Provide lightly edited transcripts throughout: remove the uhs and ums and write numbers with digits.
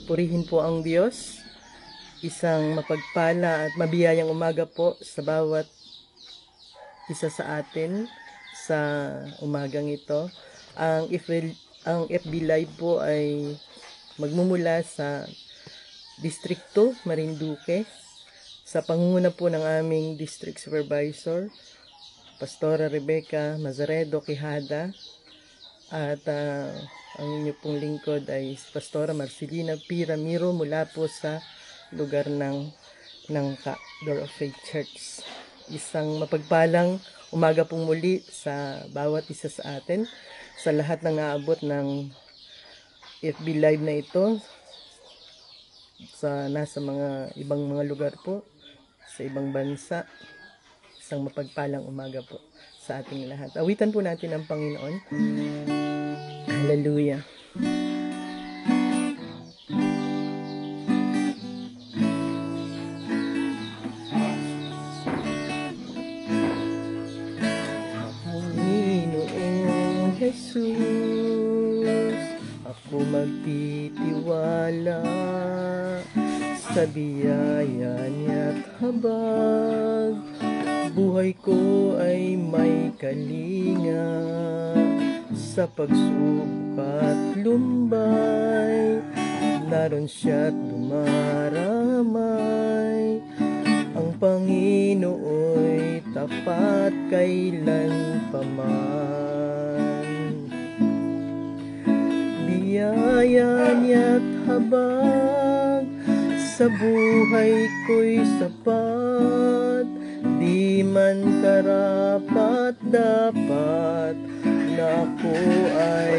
Purihin po ang Diyos. Isang mapagpala at mabiyayang umaga po sa bawat isa sa atin sa umagang ito. Ang FB Live po ay magmumula sa Distrito Marinduque sa pangunguna po ng aming District Supervisor, Pastora Rebecca Mazaredo Quijada, at ang inyo pong lingkod ay Pastora Marcelina P. Ramiro mula po sa lugar ng Nangka, Door of Faith Church. Isang mapagpalang umaga pong muli sa bawat isa sa atin, sa lahat ng naabot ng FB Live na ito, sa nasa mga ibang mga lugar po, sa ibang bansa. Isang mapagpalang umaga po sa ating lahat. Awitan po natin ang Panginoon. Hallelujah. Panginoong Jesus, ako magtitiwala sa biyaya niya't habag. Buhay ko ay may kalinga sa pagsubok at lumbay. Naroon siya't dumaramay. Ang Panginooy tapat kailan paman. Biyaya niya't habag sa buhay ko'y sapat. Di man karapat dapat na ako ay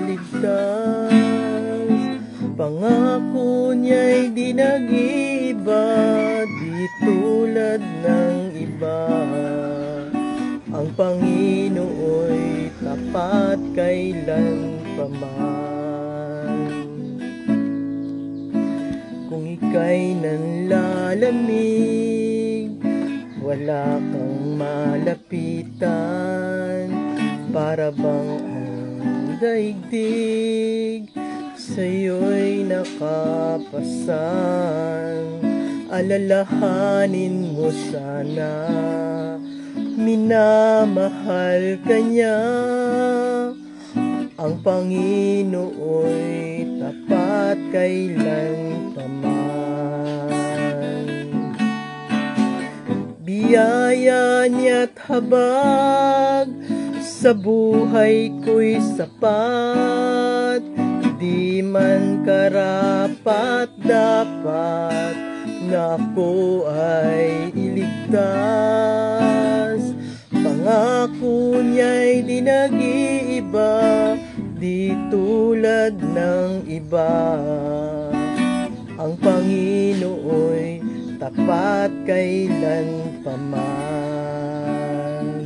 iligtas. Pangako niya'y di nag-iiba, di tulad ng iba. Ang Panginooy tapat kailan paman. Kung ika'y nanlalamig, wala kang malapitan, para bang ang daigdig sa'yo'y nakapasan. Alalahanin mo sana, minamahal ka niya. Ang Panginooy tapat kailan paman. Biyaya niya't habag sa buhay ko'y sapat. Di man karapat dapat na ako ay iligtas. Pangako niya'y di nag-iiba, di tulad ng iba. Ang Panginooy tapat kailan paman.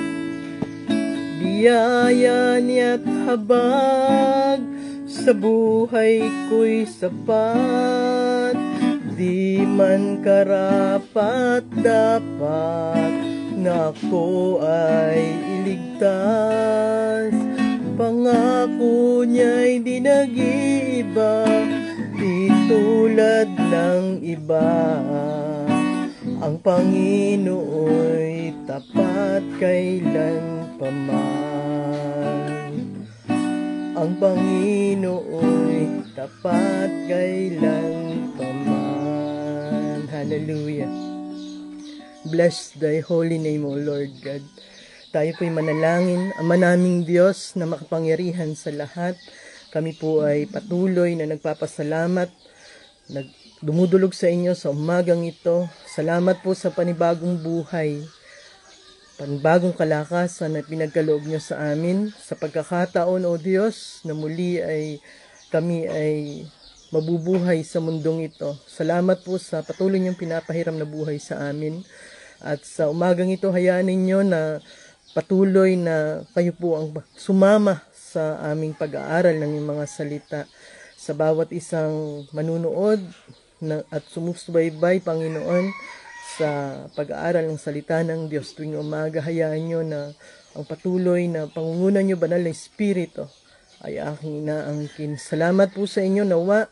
Biyaya niya't habag sa buhay ko'y sapat. Di man karapat dapat na ako ay iligtas. Pangako niya'y di nag-iiba, di tulad ng iba. Ang Panginooy tapat kailan paman. Ang Panginooy tapat kailan paman. Hallelujah. Bless thy holy name, O Lord God. Tayo po'y manalangin. Ama naming Diyos na makapangyarihan sa lahat, kami po ay patuloy na nagpapasalamat, dumudulog sa inyo sa umagang ito. Salamat po sa panibagong buhay, panibagong kalakasan na pinagkaloob nyo sa amin. Sa pagkakataon, O Diyos, na muli ay kami ay mabubuhay sa mundong ito. Salamat po sa patuloy niyong pinapahiram na buhay sa amin. At sa umagang ito, hayaan ninyo na patuloy na kayo po ang sumama sa aming pag-aaral ng iyong mga salita. Sa bawat isang manunood at sumusubaybay, Panginoon, sa pag-aaral ng salita ng Diyos tuwing umaga, hayaan nyo na ang patuloy na pangungunan nyo, banal na Espiritu, ay aking inaangkin. Salamat po sa inyo, nawa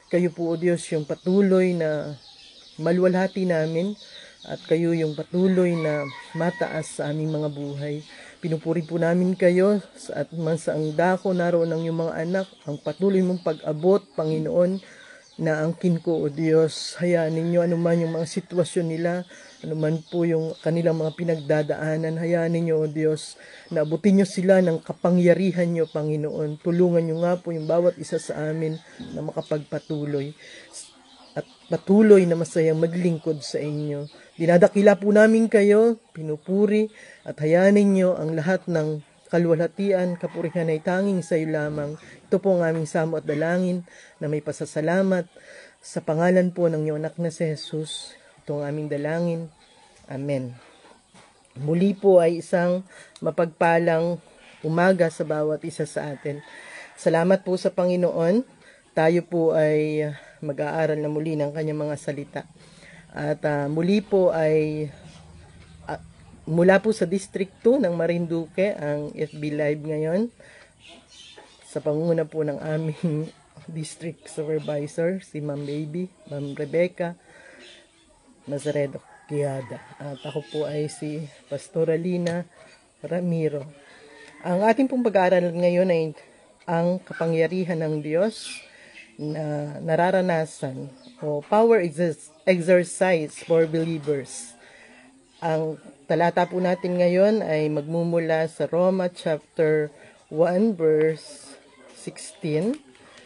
Kayo po, O Diyos, yung patuloy na maluwalhati namin at kayo yung patuloy na mataas sa aming mga buhay. Pinupuri po namin kayo at man sa ang dako naroon ng iyong mga anak, ang patuloy mong pag-abot, Panginoon, na angkin ko, O Diyos. Hayaan ninyo anuman yung mga sitwasyon nila, anuman po yung kanilang mga pinagdadaanan, hayaan ninyo, O Diyos, na abutin nyo sila ng kapangyarihan nyo, Panginoon. Tulungan nyo nga po yung bawat isa sa amin na makapagpatuloy at patuloy na masayang maglingkod sa inyo. Dinadakila po namin kayo, pinupuri, at hayaan ninyo ang lahat ng kaluwalhatian, kapurihan ay tanging sa iyo lamang. Ito po ang aming samo at dalangin na may pasasalamat sa pangalan po ng iyong anak na si Jesus. Ito ang aming dalangin. Amen. Muli po ay isang mapagpalang umaga sa bawat isa sa atin. Salamat po sa Panginoon. Tayo po ay mag-aaral na muli ng kanyang mga salita. At muli po ay mula po sa District 2 ng Marinduque ang FB Live ngayon sa pangunguna po ng aming District Supervisor, si Ma'am Baby, Ma'am Rebecca Mazaredo Quiada. At ako po ay si Pastora Lina Ramiro. Ang ating pong pag-aaral ngayon ay ang kapangyarihan ng Diyos na nararanasan o power exercise for believers. Ang talata po natin ngayon ay magmumula sa Roma chapter 1 verse 16,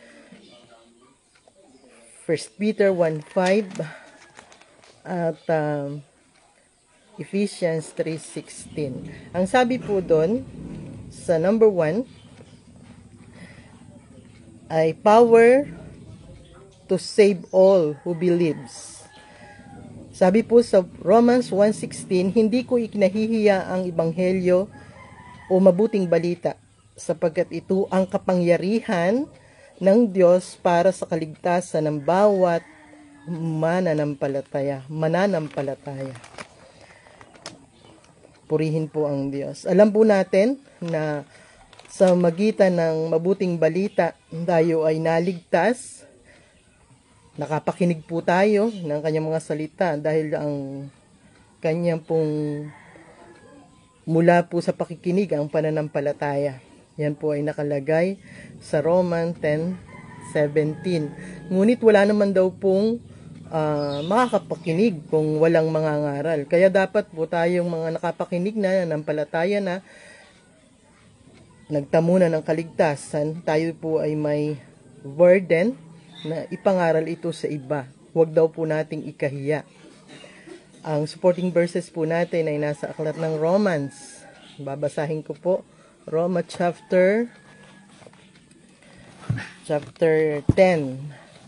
1 Peter 1:5 at Ephesians 3:16. Ang sabi po doon sa number 1 ay power to save all who believes. Sabi po sa Romans 1:16, hindi ko ikinahihiya ang ebanghelyo o mabuting balita, sapagkat ito ang kapangyarihan ng Diyos para sa kaligtasan ng bawat mananampalataya. Purihin po ang Diyos. Alam po natin na sa magitan ng mabuting balita, tayo ay naligtas. Nakapakinig po tayo ng kanyang mga salita dahil ang kanyang pong mula po sa pakikinig ang pananampalataya. Yan po ay nakalagay sa Roman 10:17. Ngunit wala naman daw pong makakapakinig kung walang mangangaral. Kaya dapat po tayong mga nakapakinig na nanampalataya na nagtamo na ng kaligtasan, tayo po ay may burden na ipangaral ito sa iba. Huwag daw po nating ikahiya. Ang supporting verses po natin ay nasa aklat ng Romans. Babasahin ko po. Roma chapter 10.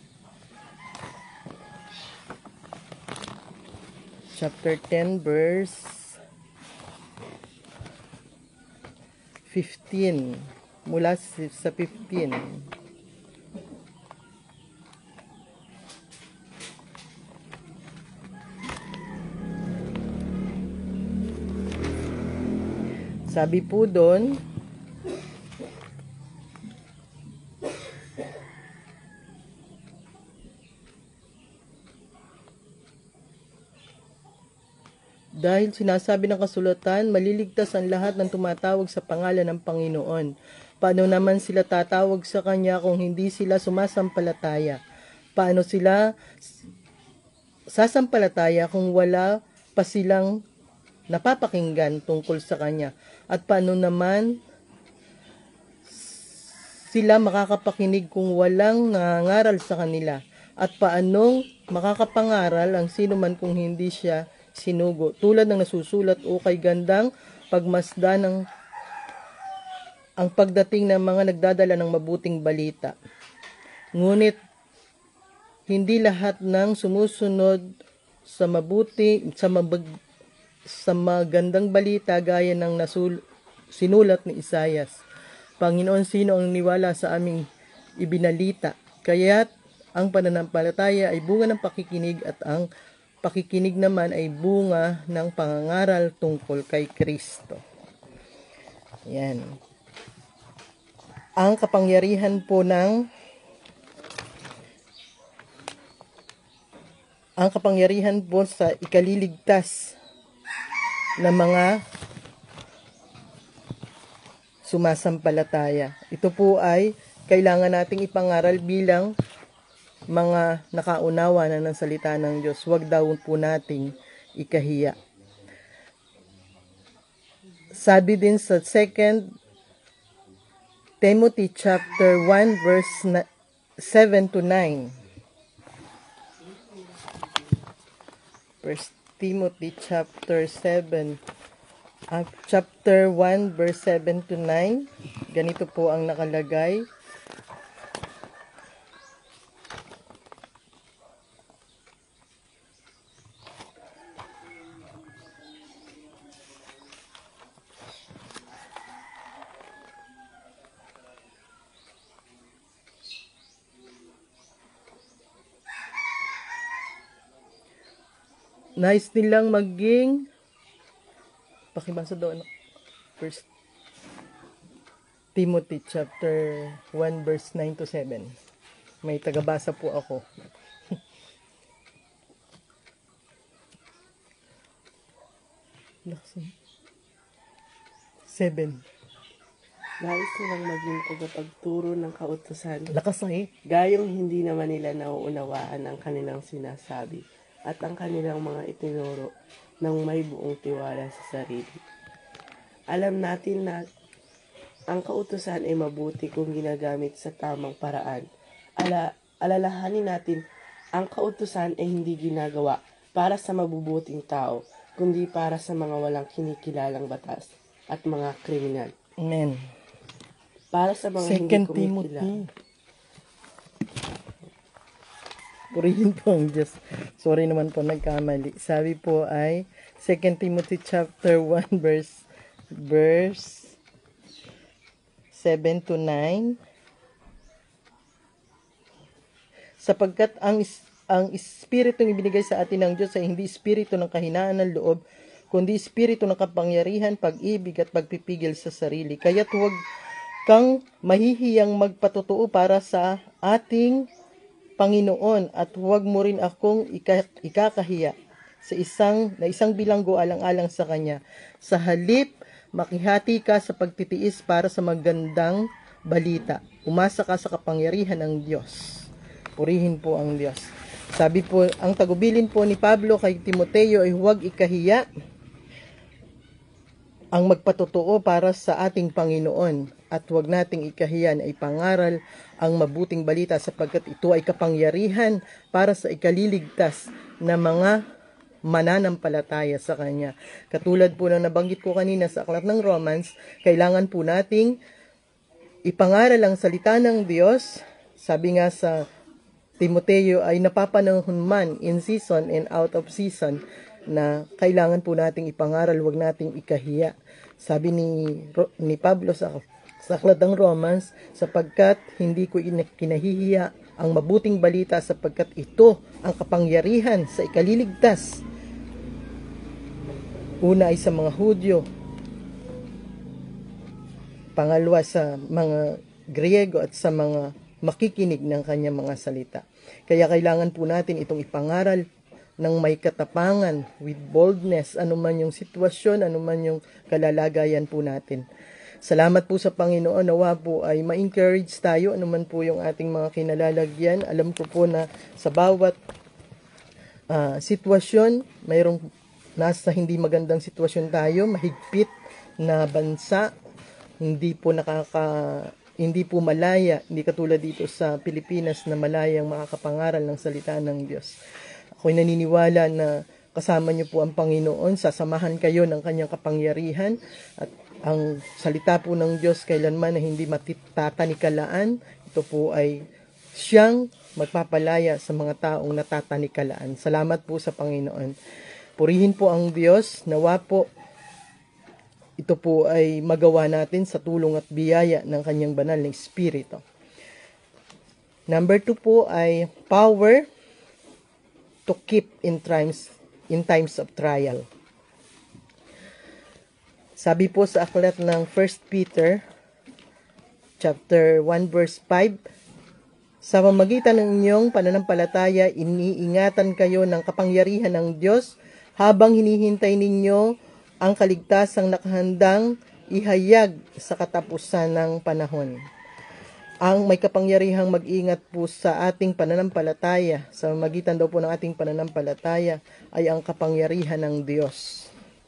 Chapter 10 verse 15. Mula sa 15. Sabi po doon, dahil sinasabi ng kasulatan, maliligtas ang lahat ng tumatawag sa pangalan ng Panginoon. Paano naman sila tatawag sa Kanya kung hindi sila sumasampalataya? Paano sila sasampalataya kung wala pa silang napapakinggan tungkol sa Kanya? At paano naman sila makakapakinig kung walang nangangaral sa kanila? At paanong makakapangaral ang sino man kung hindi siya sinugo? Tulad ng nasusulat, ukay gandang pagmasdan ng ang pagdating ng mga nagdadala ng mabuting balita. Ngunit hindi lahat ng sumusunod sa magandang balita gaya ng sinulat ni Isaias. Panginoon, sino ang niwala sa aming ibinalita? Kaya't ang pananampalataya ay bunga ng pakikinig at ang pakikinig naman ay bunga ng pangangaral tungkol kay Kristo. Yan. Ang kapangyarihan po ng ang kapangyarihan po sa ikaliligtas ng mga sumasampalataya. Ito po ay kailangan nating ipangaral bilang mga nakaunawa na ng salita ng Diyos. Huwag daw po nating ikahiya. Sabi din sa 2 Timothy chapter 1 verse 7 to 9. 1 Timothy chapter 1 verse 7 to 9. Ganito po ang nakalagay. Nice nilang maging pakibasa doon. 1 Timothy chapter 1 verse 9 to 7. May tagabasa po ako. Laksan. 7. Nais nilang maging tagapagturo ng kautusan, Lakas na eh. gayong hindi naman nila nauunawaan ang kanilang sinasabi at ang kanilang mga itinuro ng may buong tiwala sa sarili. Alam natin na ang kautusan ay mabuti kung ginagamit sa tamang paraan. Alalahanin natin, ang kautusan ay hindi ginagawa para sa mabubuting tao, kundi para sa mga walang kinikilalang batas at mga kriminal. Amen. Para sa mga hindi 2 kumikilala. Timothy. Purihin po ang Diyos. Sorry naman po, nagkamali. Sabi po ay 2 Timothy chapter 1 verse 7 to 9. Sapagkat ang Espiritong ibinigay sa atin ng Diyos ay hindi espiritu ng kahinaan ng loob, kundi espiritu ng kapangyarihan, pag-ibig at pagpipigil sa sarili. Kaya't huwag kang mahihiyang magpatotoo para sa ating Panginoon at huwag mo rin akong ikakahiya sa isang bilanggo alang-alang sa Kanya. Sa halip, makihati ka sa pagtitiis para sa magandang balita. Umasa ka sa kapangyarihan ng Diyos. Purihin po ang Diyos. Sabi po, ang tagubilin po ni Pablo kay Timoteo ay huwag ikahiya ang magpatotoo para sa ating Panginoon at huwag nating ikahiya na ipangaral ang mabuting balita sapagkat ito ay kapangyarihan para sa ikaliligtas na mga mananampalataya sa Kanya. Katulad po ng nabanggit ko kanina sa aklat ng Romans, kailangan po nating ipangaral ang salita ng Diyos. Sabi nga sa Timoteo ay napapanahon man in season and out of season na kailangan po nating ipangaral, huwag nating ikahiya. Sabi ni Pablo sa aklat ng Romans, sapagkat hindi ko kinahihiya ang mabuting balita sapagkat ito ang kapangyarihan sa ikaliligtas. Una ay sa mga Hudyo, pangalawa sa mga Griego at sa mga makikinig ng kanyang mga salita. Kaya kailangan po natin itong ipangaral ng may katapangan, with boldness, anuman yung sitwasyon, anuman yung kalalagayan po natin. Salamat po sa Panginoon, nawa po ay ma-encourage tayo, anuman po yung ating mga kinalalagyan. Alam ko po na sa bawat sitwasyon, mayroong nasa hindi magandang sitwasyon tayo, mahigpit na bansa, hindi po malaya, hindi katulad dito sa Pilipinas na malayang makakapangaral ng salita ng Diyos. Ako'y naniniwala na kasama niyo po ang Panginoon, sasamahan kayo ng kanyang kapangyarihan at ang salita po ng Diyos kailanman na hindi matitatanikaan. Ito po ay siyang magpapalaya sa mga taong natatanikalaan. Salamat po sa Panginoon. Purihin po ang Diyos, nawa po ito po ay magawa natin sa tulong at biyaya ng kanyang banal na Espiritu. Number 2 po ay power to keep in times of trial. Sabi po sa aklat ng 1 Peter chapter 1 verse 5, Sa pamamagitan ng inyong pananampalataya, iniingatan kayo ng kapangyarihan ng Diyos habang hinihintay ninyo ang kaligtasang nakahandang ihayag sa katapusan ng panahon. Ang may kapangyarihang mag-ingat po sa ating pananampalataya, sa pamamagitan daw po ng ating pananampalataya, ay ang kapangyarihan ng Diyos.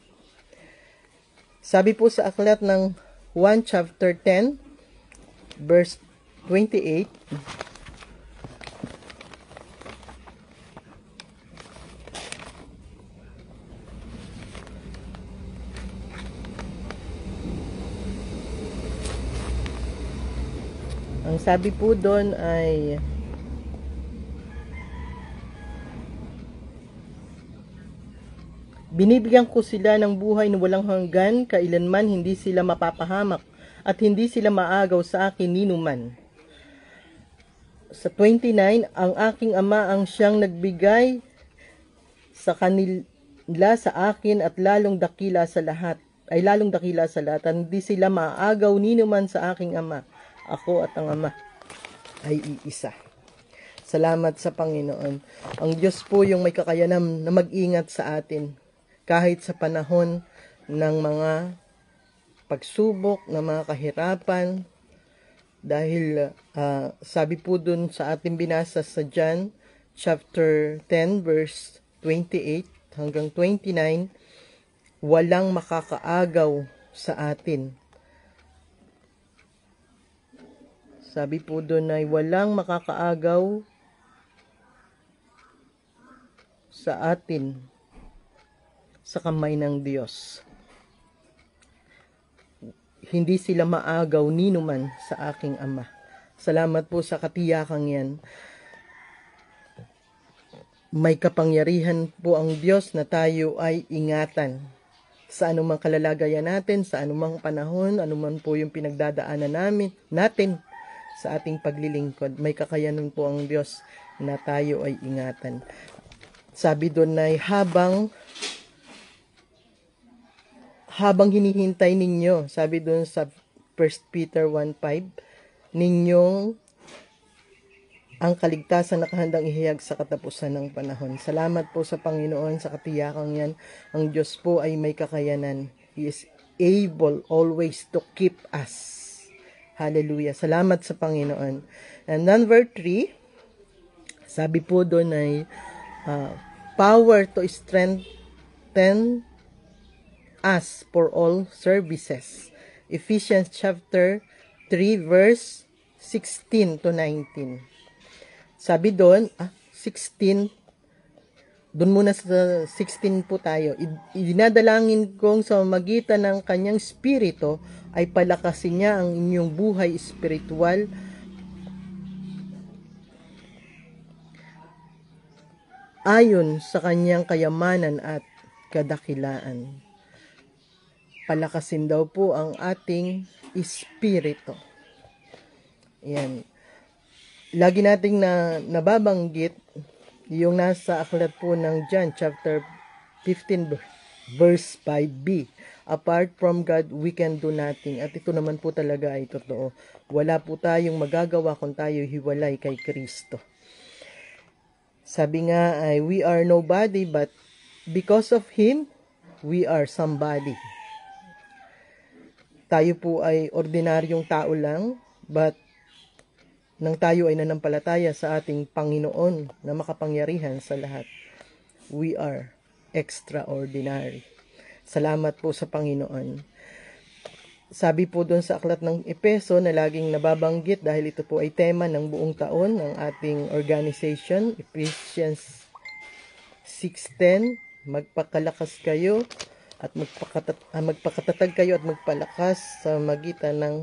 Sabi po sa aklat ng 1 chapter 10, verse 28, ang sabi po doon ay binibigyan ko sila ng buhay na walang hanggan, kailanman hindi sila mapapahamak at hindi sila maagaw sa akin ninuman. Sa 29, ang aking ama ang siyang nagbigay sa kanila sa akin at lalong dakila sa lahat. At hindi sila maagaw ninuman sa aking ama. Ako at ang ama ay iisa. Salamat sa Panginoon. Ang Diyos po yung may kakayanan na mag-ingat sa atin kahit sa panahon ng mga pagsubok, ng mga kahirapan. Dahil sabi po dun sa ating binasa sa John chapter 10 verse 28 hanggang 29, walang makakaagaw sa atin. Sabi po doon ay walang makakaagaw sa atin sa kamay ng Diyos. Hindi sila maagaw ninuman sa aking ama. Salamat po sa katiyakang yan. May kapangyarihan po ang Diyos na tayo ay ingatan sa anumang kalalagayan natin, sa anumang panahon, anuman po yung pinagdadaanan natin sa ating paglilingkod. May kakayanan po ang Diyos na tayo ay ingatan. Sabi doon ay habang hinihintay ninyo, sabi doon sa 1 Peter 1:5, ninyong ang kaligtasan nakahandang ihayag sa katapusan ng panahon. Salamat po sa Panginoon sa katiyakang yan. Ang Diyos po ay may kakayanan. He is able always to keep us. Hallelujah. Salamat sa Panginoon. And number 3, sabi po doon ay power to strengthen us for all services. Ephesians chapter 3 verse 16 to 19. Sabi doon, 16, doon muna sa 16 po tayo. Idinadalangin kong sa magitan ng kanyang spirito ay palakasin niya ang inyong buhay espiritual ayon sa kanyang kayamanan at kadakilaan. Palakasin daw po ang ating espiritu. Yan. Lagi nating nababanggit yung nasa aklat po ng John chapter 15 verse 5b. Apart from God, we can do nothing. At ito naman po talaga ay totoo. Wala po tayong magagawa kung tayo hiwalay kay Kristo. Sabi nga ay, we are nobody, but because of Him, we are somebody. Tayo po ay ordinaryong tao lang, but nang tayo ay nanampalataya sa ating Panginoon na makapangyarihan sa lahat, we are extraordinary. Salamat po sa Panginoon. Sabi po doon sa aklat ng Epeso na laging nababanggit dahil ito po ay tema ng buong taon ng ating organization, Ephesians 6:10, magpakalakas kayo at magpakatatag kayo at magpalakas sa magitan ng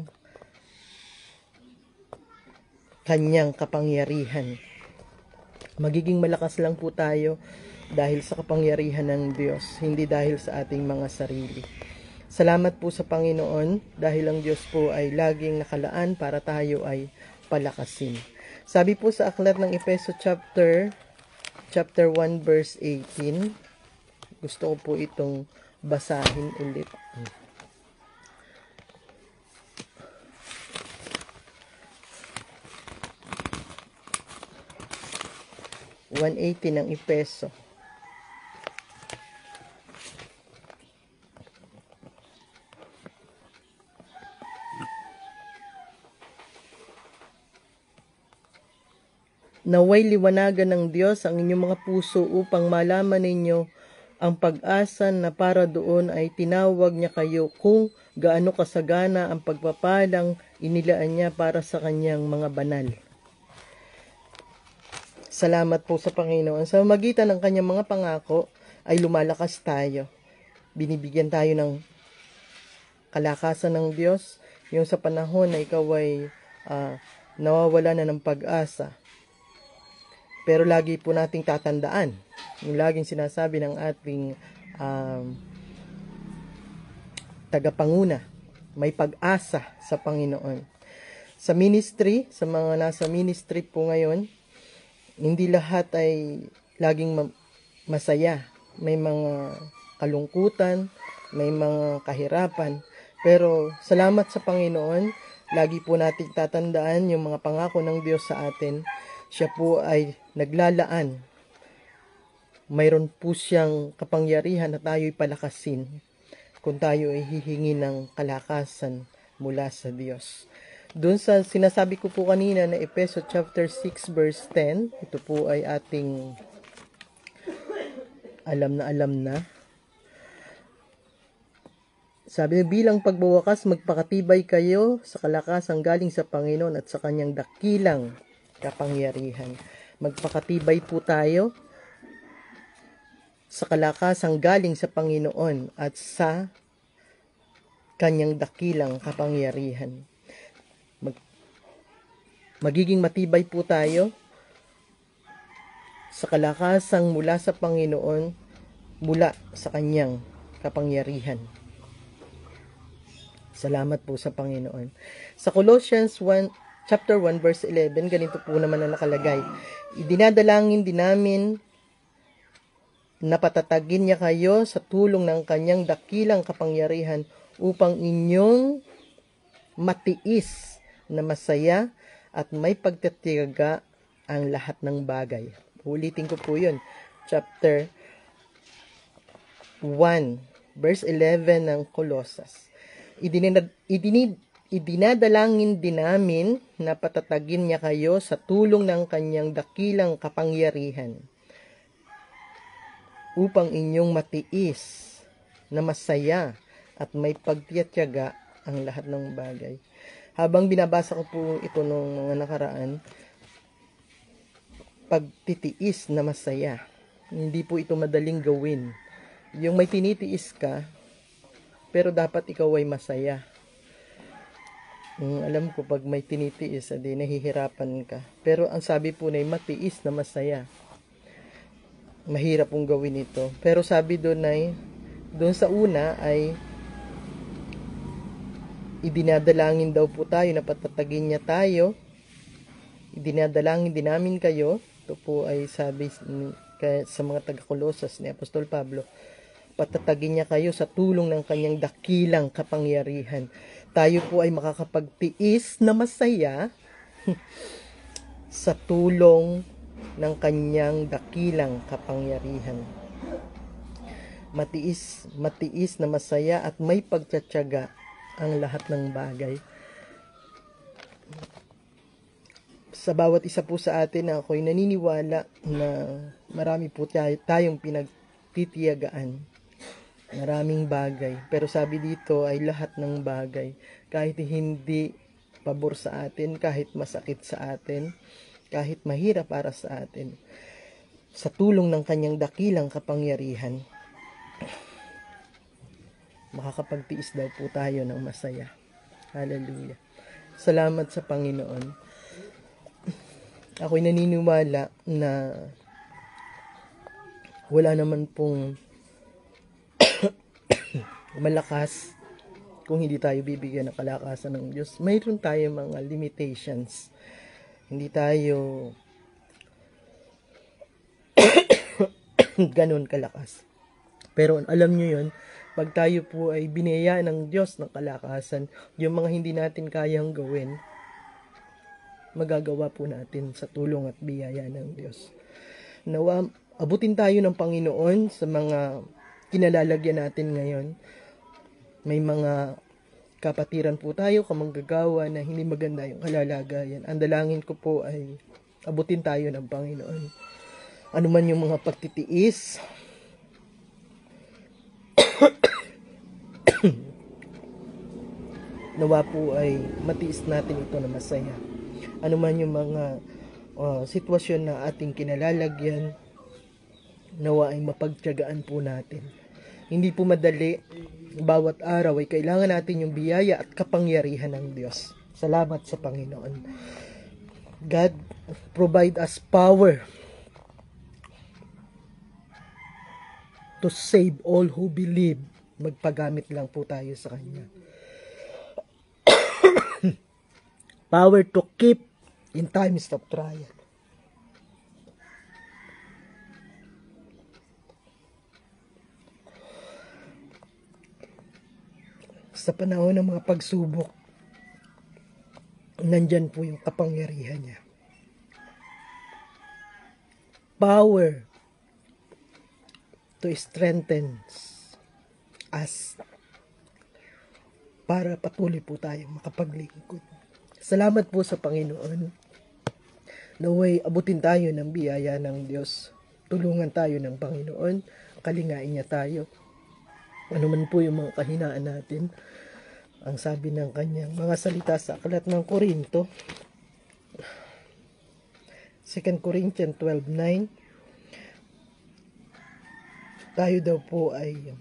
kanyang kapangyarihan. Magiging malakas lang po tayo dahil sa kapangyarihan ng Diyos, hindi dahil sa ating mga sarili. Salamat po sa Panginoon dahil ang Diyos po ay laging nakalaan para tayo ay palakasin. Sabi po sa aklat ng Efeso chapter 1 verse 18, gusto ko po itong basahin ulit. 180 ng ipeso. Naway liwanagan ng Diyos ang inyong mga puso upang malaman ninyo ang pag-asa na para doon ay tinawag niya kayo kung gaano kasagana ang pagpapalang inilaan niya para sa kanyang mga banal. Salamat po sa Panginoon. Sa magitan ng kanyang mga pangako ay lumalakas tayo. Binibigyan tayo ng kalakasan ng Diyos. Yung sa panahon na ikaw ay nawawala na ng pag-asa. Pero lagi po nating tatandaan, yung laging sinasabi ng ating tagapanguna, may pag-asa sa Panginoon. Sa ministry, sa mga nasa ministry po ngayon, hindi lahat ay laging masaya. May mga kalungkutan, may mga kahirapan. Pero salamat sa Panginoon, lagi po nating tatandaan yung mga pangako ng Diyos sa atin. Siya po ay naglalaan. Mayroon po siyang kapangyarihan na tayo'y palakasin kung tayo ay hihingi ng kalakasan mula sa Diyos. Doon sa sinasabi ko po kanina na Efeso chapter 6 verse 10, ito po ay ating alam na. Sabi niya, bilang pagbawakas, magpakatibay kayo sa kalakasang galing sa Panginoon at sa kanyang dakilang kapangyarihan. Magpakatibay po tayo sa kalakasang galing sa Panginoon at sa kanyang dakilang kapangyarihan. Magiging matibay po tayo sa kalakasang mula sa Panginoon, mula sa kanyang kapangyarihan. Salamat po sa Panginoon. Sa Colossians chapter 1 verse 11, ganito po naman ang nakalagay. Idinadalangin din namin na patatagin niya kayo sa tulong ng kanyang dakilang kapangyarihan upang inyong matiis na masaya at may pagtitiyaga ang lahat ng bagay. Ulitin ko po yun. Chapter 1 verse 11 ng Colossus. Idinadalangin din namin na patatagin niya kayo sa tulong ng kanyang dakilang kapangyarihan upang inyong matiis na masaya at may pagtitiyaga ang lahat ng bagay. Habang binabasa ko po ito nung mga nakaraan, pagtitiis na masaya. Hindi po ito madaling gawin. Yung may tinitiis ka, pero dapat ikaw ay masaya. Alam ko pag may tinitiis, adi nahihirapan ka. Pero ang sabi po na matiis na masaya. Mahirap pong gawin ito. Pero sabi doon sa una ay idinadalangin daw po tayo na patatagin niya tayo. Idinadalangin din namin kayo. Ito po ay sabi sa mga taga-Colossus ni Apostol Pablo. Patatagin niya kayo sa tulong ng kanyang dakilang kapangyarihan. Tayo po ay makakapagtiis na masaya sa tulong ng kanyang dakilang kapangyarihan. Matiis na masaya at may pagtsatsaga ang lahat ng bagay. Sa bawat isa po sa atin, ako'y naniniwala na marami po tayong pinagtitiyagaan. Maraming bagay. Pero sabi dito ay lahat ng bagay. Kahit hindi pabor sa atin, kahit masakit sa atin, kahit mahirap para sa atin, sa tulong ng kanyang dakilang kapangyarihan, makakapagtiis daw po tayo ng masaya. Hallelujah. Salamat sa Panginoon. Ako'y naniniwala na wala naman pong malakas kung hindi tayo bibigyan ng kalakasan ng Diyos. Mayroon tayo mga limitations. Hindi tayo ganun kalakas. Pero alam nyo yun, pag tayo po ay biniyayaan ng Diyos ng kalakasan, yung mga hindi natin kayang gawin, magagawa po natin sa tulong at biyaya ng Diyos. Nawa abutin tayo ng Panginoon sa mga kinalalagyan natin ngayon. May mga kapatiran po tayo, kamanggagawa na hindi maganda yung kalalagayan. Ang dalangin ko po ay abutin tayo ng Panginoon. Ano man yung mga pagtitiis, nawa po ay matiis natin ito na masaya. Ano man yung mga sitwasyon na ating kinalalagyan, nawa ay mapagtiyagaan po natin. Hindi po madali, bawat araw ay kailangan natin yung biyaya at kapangyarihan ng Diyos. Salamat sa Panginoon. God provide us power to save all who believe. Magpagamit lang po tayo sa Kanya. Power to keep in times of trial. Sa panahon ng mga pagsubok, nandyan po yung kapangyarihan niya. Power to strengthen us para patuloy po tayong makapaglingkod. Salamat po sa Panginoon. Naway abutin tayo ng biyaya ng Diyos. Tulungan tayo ng Panginoon. Kalingain niya tayo. Ano man po yung mga kahinaan natin. Ang sabi ng kanyang mga salita sa aklat ng Korinto, 2 Corinthians 12:9, tayo daw po ay,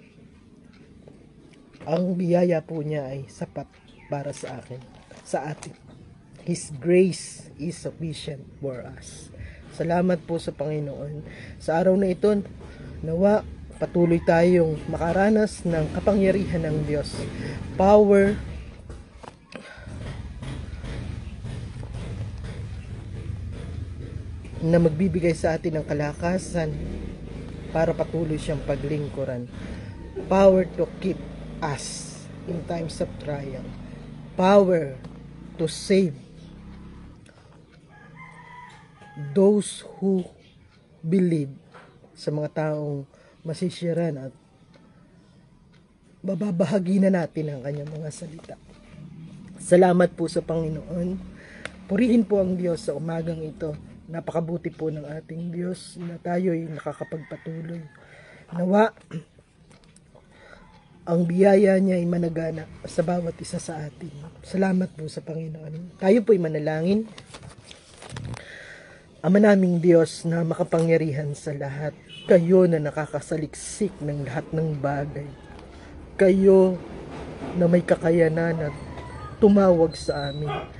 ang biyaya po niya ay sapat para sa atin. His grace is sufficient for us. Salamat po sa Panginoon. Sa araw na ito, nawa patuloy tayong makaranas ng kapangyarihan ng Diyos. Power na magbibigay sa atin ng kalakasan para patuloy siyang paglingkuran. Power to keep us in times of trial. Power to save those who believe, sa mga taong masisiran at bababahagi na natin ang kanyang mga salita. Salamat po sa Panginoon. Purihin po ang Diyos sa umagang ito. Napakabuti po ng ating Diyos na tayo ay nakakapagpatuloy. Nawa ang biyaya niya ay managana sa bawat isa sa atin. Salamat po sa Panginoon. Tayo po ay manalangin. Ama naming Diyos na makapangyarihan sa lahat, kayo na nakakasaliksik ng lahat ng bagay. Kayo na may kakayanan na tumawag sa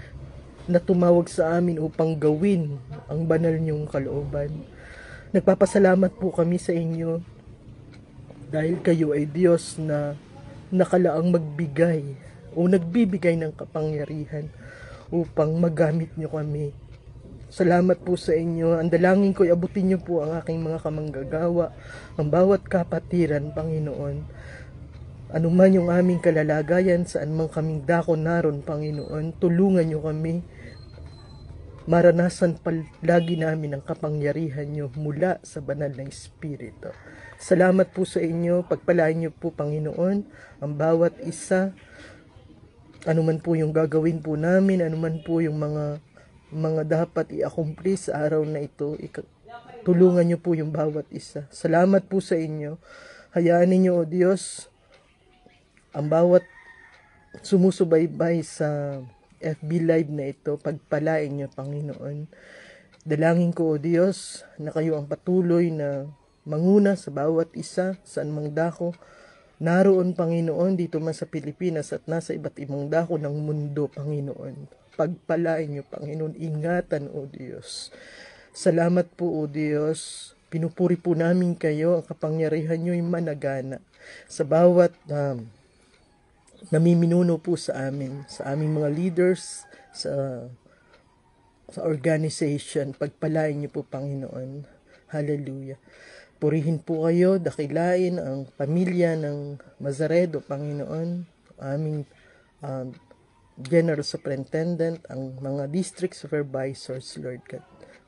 amin upang gawin ang banal niyong kalooban. Nagpapasalamat po kami sa inyo dahil kayo ay Diyos na nakalaang magbigay o nagbibigay ng kapangyarihan upang magamit niyo kami. Salamat po sa inyo. Ang dalangin ko ay abutin niyo po ang aking mga kamanggagawa, ang bawat kapatiran, Panginoon. Ano man yung aming kalalagayan, saan man kaming dako naron, Panginoon, tulungan niyo kami. Maranasan palagi namin ang kapangyarihan niyo mula sa banal na Espiritu. Salamat po sa inyo. Pagpalain niyo po, Panginoon, ang bawat isa. Ano man po yung gagawin po namin, ano man po yung mga dapat i-accomplish sa araw na ito, tulungan niyo po yung bawat isa. Salamat po sa inyo. Hayaan niyo, O Diyos, ang bawat sumusubaybay sa FB Live na ito, pagpalain niyo, Panginoon. Dalangin ko, O Diyos, na kayo ang patuloy na manguna sa bawat isa, saan mang dako naroon, Panginoon, dito man sa Pilipinas at nasa iba't ibang dako ng mundo, Panginoon. Pagpalain niyo, Panginoon, ingatan, O Diyos. Salamat po, O Diyos. Pinupuri po namin kayo, ang kapangyarihan niyo ay managana sa bawat namiminuno po sa amin, sa aming mga leaders, sa organization. Pagpalain niyo po, Panginoon. Hallelujah. Purihin po kayo, dakilain ang pamilya ng Mazaredo, Panginoon, aming General Superintendent, ang mga district supervisors, Lord God.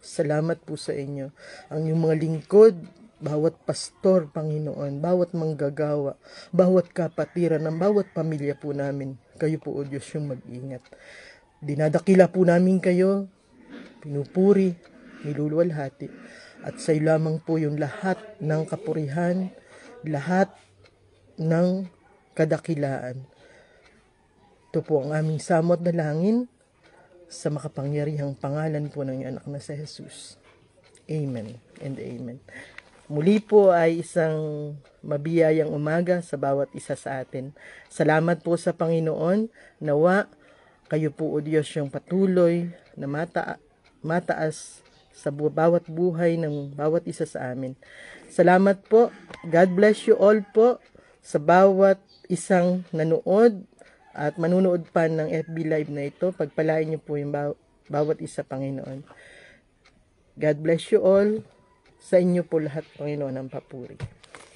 Salamat po sa inyo. Ang inyong mga lingkod, bawat pastor, Panginoon, bawat manggagawa, bawat kapatiran, ng bawat pamilya po namin, kayo po, O Diyos, yung mag-ingat. Dinadakila po namin kayo, pinupuri, niluluwalhati, at sa iyo lamang po yung lahat ng kapurihan, lahat ng kadakilaan. Ito po ang aming samot na langin sa makapangyarihang pangalan po ng anak na si Jesus. Amen and amen. Muli po ay isang mabiyayang umaga sa bawat isa sa atin. Salamat po sa Panginoon. Nawa, kayo po, O Diyos, yung patuloy na mataas sa bawat buhay ng bawat isa sa amin. Salamat po. God bless you all po sa bawat isang nanood at manunood pa ng FB Live na ito. Pagpalain niyo po yung bawat isa, Panginoon. God bless you all. Sa inyo po lahat, Panginoon, ang papuri.